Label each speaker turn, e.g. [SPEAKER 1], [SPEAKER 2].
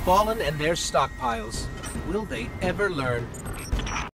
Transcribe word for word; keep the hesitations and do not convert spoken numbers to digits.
[SPEAKER 1] Fallen and their stockpiles. Will they ever learn?